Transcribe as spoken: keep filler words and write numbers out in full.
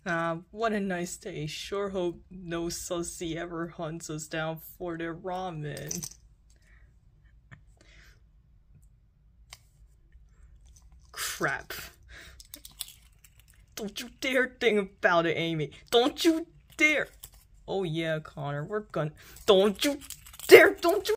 Ah, what a nice day. Sure hope no sussy ever hunts us down for their ramen. Crap. Don't you dare think about it, Amy. Don't you dare. Oh yeah, Connor, we're gonna. Don't you dare, don't you